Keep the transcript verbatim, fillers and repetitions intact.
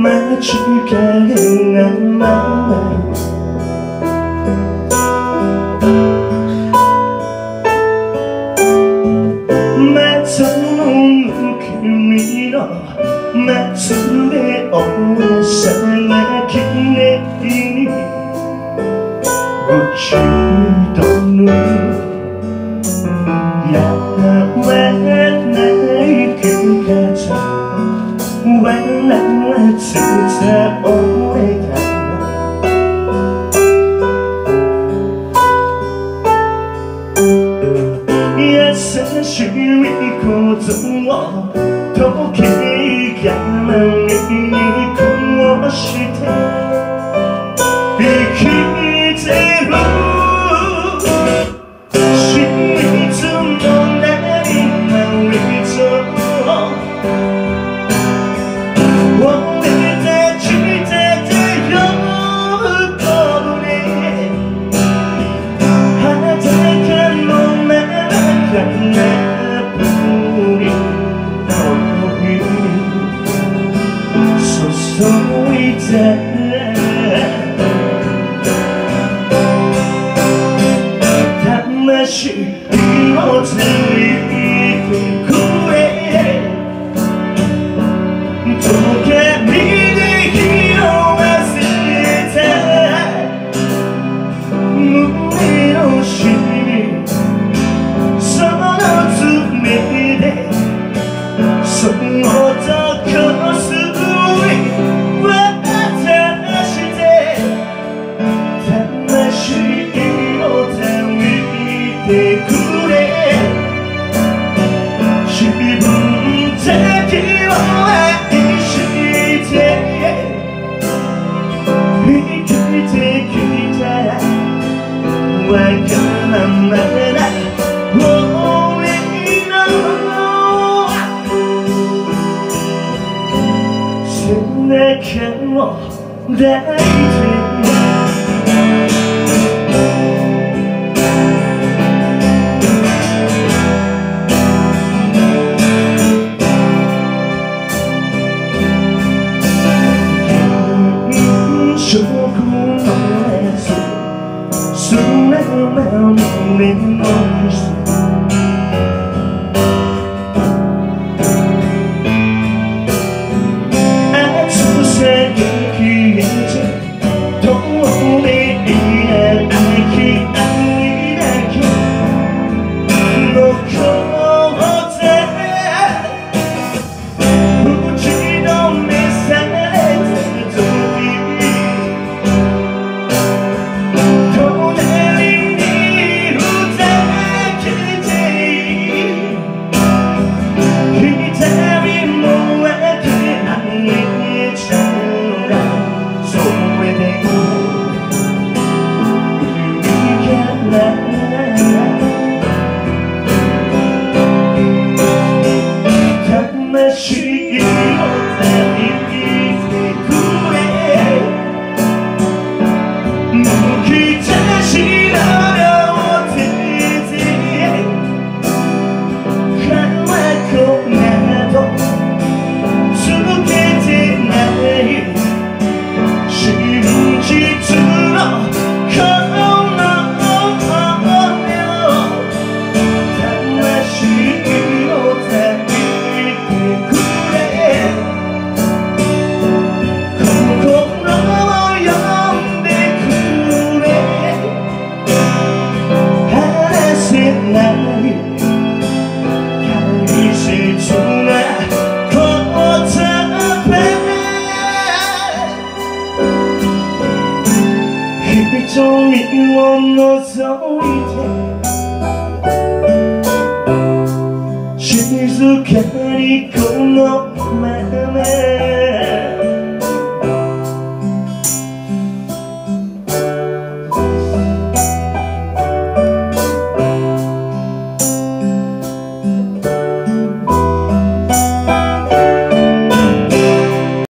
街影が舞う松の君の松で俺さきれいに宇宙とぬやわない気がつ笑ってた俺が優しいことを時計がにこうして生きてる真実のないマリゾ俺たちだって喜ぶね裸の中で魂をついてくれ時計で火を忘れた胸のしみその爪でそっとこすり渡して魂をついてくれ自分だけを愛して生きてきたわがままな俺の背中を抱いて食の熱素直な胸のキス熱さが消えて透明な愛愛だけ残って打ちのめされた時瞳を覗いて静かにこの